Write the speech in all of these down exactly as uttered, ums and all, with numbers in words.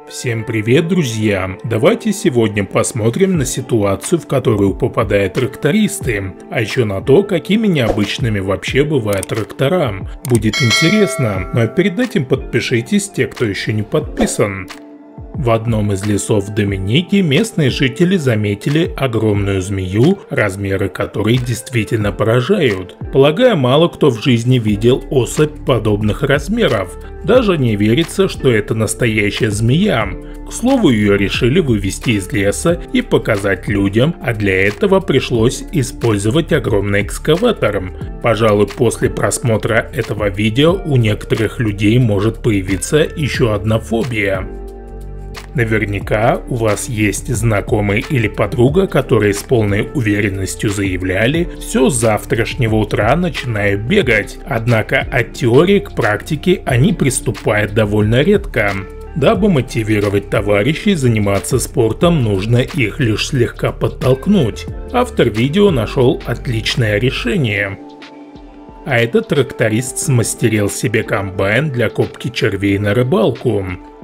Всем привет, друзья! Давайте сегодня посмотрим на ситуацию, в которую попадают трактористы, а еще на то, какими необычными вообще бывают трактора. Будет интересно, но перед этим подпишитесь, те, кто еще не подписан. В одном из лесов Доминики местные жители заметили огромную змею, размеры которой действительно поражают. Полагаю, мало кто в жизни видел особь подобных размеров. Даже не верится, что это настоящая змея. К слову, ее решили вывести из леса и показать людям, а для этого пришлось использовать огромный экскаватор. Пожалуй, после просмотра этого видео у некоторых людей может появиться еще одна фобия. Наверняка у вас есть знакомый или подруга, которые с полной уверенностью заявляли: «Все, с завтрашнего утра начинаю бегать». Однако от теории к практике они приступают довольно редко. Дабы мотивировать товарищей заниматься спортом, нужно их лишь слегка подтолкнуть. Автор видео нашел отличное решение. А этот тракторист смастерил себе комбайн для копки червей на рыбалку.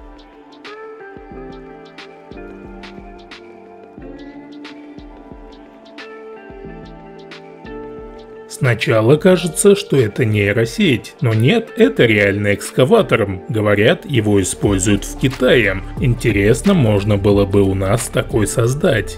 Сначала кажется, что это нейросеть, но нет, это реальный экскаватор. Говорят, его используют в Китае. Интересно, можно было бы у нас такой создать.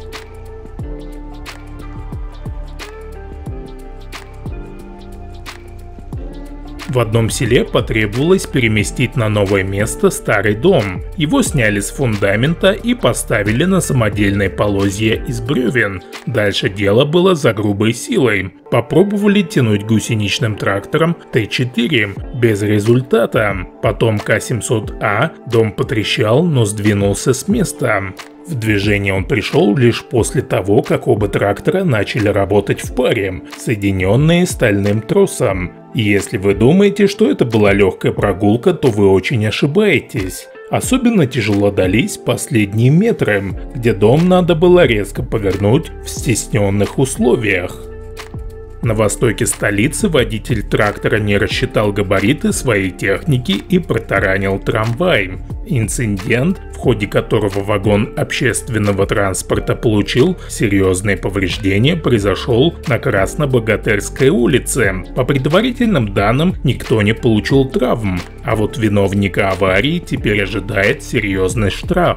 В одном селе потребовалось переместить на новое место старый дом. Его сняли с фундамента и поставили на самодельное полозье из бревен. Дальше дело было за грубой силой. Попробовали тянуть гусеничным трактором Т четыре. Без результата. Потом К семьсот А. Дом потрещал, но сдвинулся с места. В движение он пришел лишь после того, как оба трактора начали работать в паре, соединенные стальным тросом. И если вы думаете, что это была легкая прогулка, то вы очень ошибаетесь. Особенно тяжело дались последние метры, где дом надо было резко повернуть в стесненных условиях. На востоке столицы водитель трактора не рассчитал габариты своей техники и протаранил трамвай. Инцидент, в ходе которого вагон общественного транспорта получил серьезные повреждения, произошел на Краснобогатырской улице. По предварительным данным, никто не получил травм, а вот виновника аварии теперь ожидает серьезный штраф.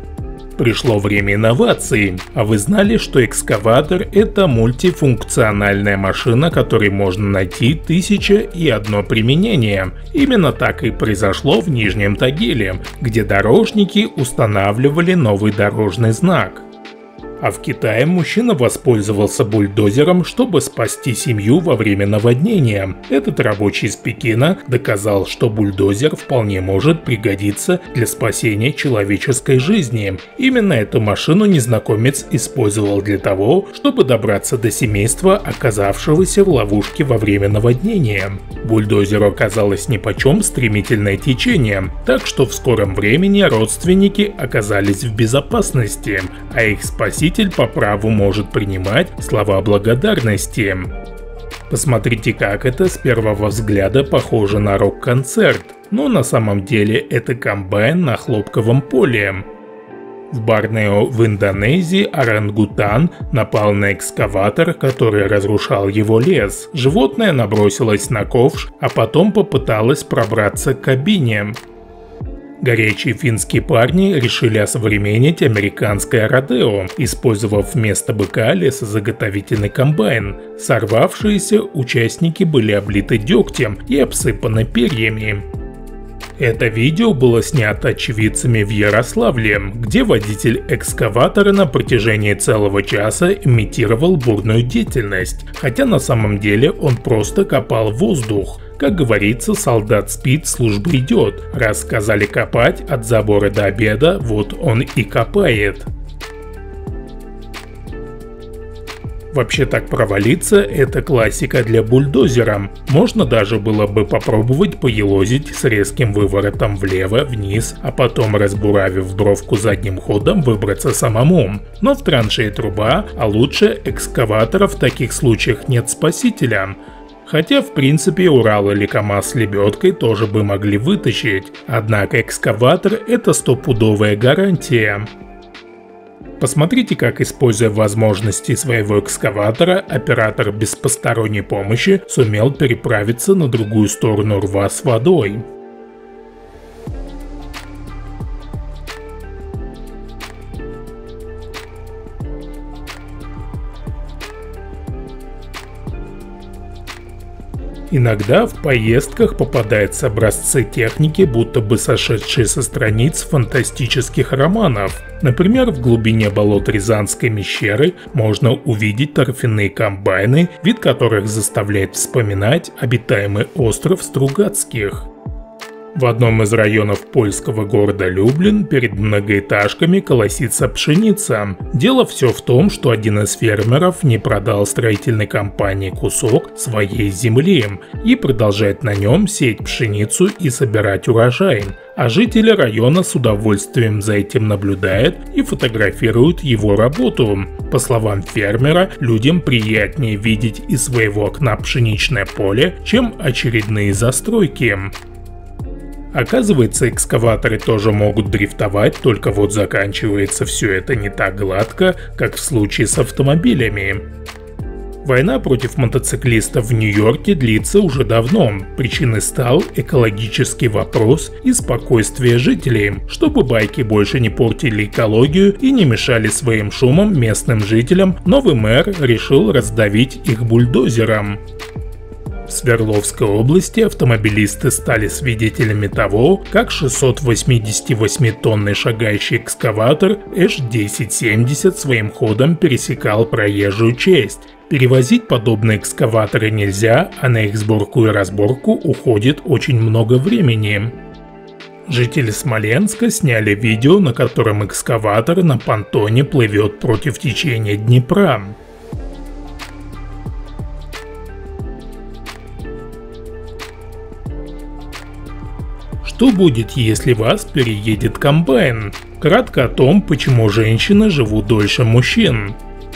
Пришло время инноваций. А вы знали, что экскаватор – это мультифункциональная машина, которой можно найти тысяча и одно применение? Именно так и произошло в Нижнем Тагиле, где дорожники устанавливали новый дорожный знак. А в Китае мужчина воспользовался бульдозером, чтобы спасти семью во время наводнения. Этот рабочий из Пекина доказал, что бульдозер вполне может пригодиться для спасения человеческой жизни. Именно эту машину незнакомец использовал для того, чтобы добраться до семейства, оказавшегося в ловушке во время наводнения. Бульдозеру оказалось нипочем стремительное течение, так что в скором времени родственники оказались в безопасности, а их спаситель по праву может принимать слова благодарности. Посмотрите, как это с первого взгляда похоже на рок-концерт, но на самом деле это комбайн на хлопковом поле. В Борнео в Индонезии орангутан напал на экскаватор, который разрушал его лес. Животное набросилось на ковш, а потом попыталось пробраться к кабине. Горячие финские парни решили осовременить американское родео, использовав вместо быка лесозаготовительный комбайн. Сорвавшиеся участники были облиты дегтем и обсыпаны перьями. Это видео было снято очевидцами в Ярославле, где водитель экскаватора на протяжении целого часа имитировал бурную деятельность, хотя на самом деле он просто копал воздух. Как говорится, солдат спит, служба идет. Раз сказали копать от забора до обеда, вот он и копает. Вообще так провалиться – это классика для бульдозера. Можно даже было бы попробовать поелозить с резким выворотом влево, вниз, а потом, разбуравив бровку задним ходом, выбраться самому. Но в траншее труба, а лучше экскаватора в таких случаях нет спасителя. Хотя в принципе Урал или КамАЗ с лебедкой тоже бы могли вытащить, однако экскаватор – это стопудовая гарантия. Посмотрите, как, используя возможности своего экскаватора, оператор без посторонней помощи сумел переправиться на другую сторону рва с водой. Иногда в поездках попадаются образцы техники, будто бы сошедшие со страниц фантастических романов. Например, в глубине болот Рязанской Мещеры можно увидеть торфяные комбайны, вид которых заставляет вспоминать обитаемый остров Стругацких. В одном из районов польского города Люблин перед многоэтажками колосится пшеница. Дело все в том, что один из фермеров не продал строительной компании кусок своей земли и продолжает на нем сеять пшеницу и собирать урожай. А жители района с удовольствием за этим наблюдают и фотографируют его работу. По словам фермера, людям приятнее видеть из своего окна пшеничное поле, чем очередные застройки. Оказывается, экскаваторы тоже могут дрифтовать, только вот заканчивается все это не так гладко, как в случае с автомобилями. Война против мотоциклистов в Нью-Йорке длится уже давно. Причиной стал экологический вопрос и спокойствие жителей. Чтобы байки больше не портили экологию и не мешали своим шумом местным жителям, новый мэр решил раздавить их бульдозером. В Свердловской области автомобилисты стали свидетелями того, как шестисотвосьмидесятивосьмитонный шагающий экскаватор Эш десять семьдесят своим ходом пересекал проезжую часть. Перевозить подобные экскаваторы нельзя, а на их сборку и разборку уходит очень много времени. Жители Смоленска сняли видео, на котором экскаватор на понтоне плывет против течения Днепра. Что будет, если вас переедет комбайн? Кратко о том, почему женщины живут дольше мужчин.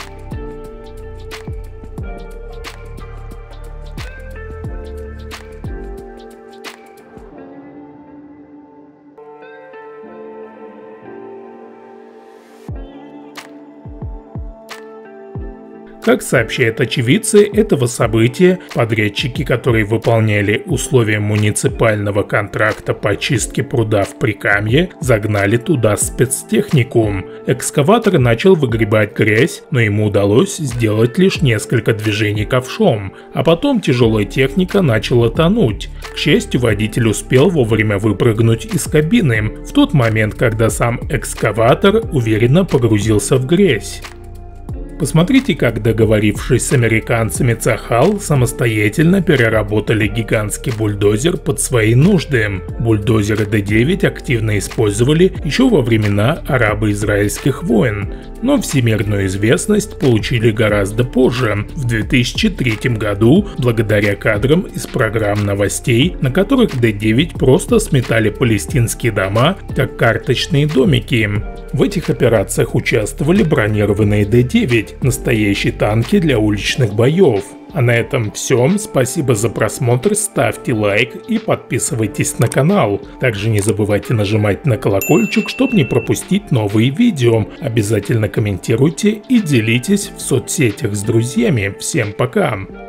Как сообщают очевидцы этого события, подрядчики, которые выполняли условия муниципального контракта по чистке пруда в Прикамье, загнали туда спецтехнику. Экскаватор начал выгребать грязь, но ему удалось сделать лишь несколько движений ковшом, а потом тяжелая техника начала тонуть. К счастью, водитель успел вовремя выпрыгнуть из кабины, в тот момент, когда сам экскаватор уверенно погрузился в грязь. Посмотрите, как, договорившись с американцами, Цахал самостоятельно переработали гигантский бульдозер под свои нужды. Бульдозеры Дэ девять активно использовали еще во времена арабо-израильских войн, но всемирную известность получили гораздо позже, в две тысячи третьем году, благодаря кадрам из программ новостей, на которых Дэ девять просто сметали палестинские дома, как карточные домики. В этих операциях участвовали бронированные Дэ девять, настоящие танки для уличных боев. А на этом все. Спасибо за просмотр, ставьте лайк и подписывайтесь на канал. Также не забывайте нажимать на колокольчик, чтобы не пропустить новые видео. Обязательно комментируйте и делитесь в соцсетях с друзьями. Всем пока!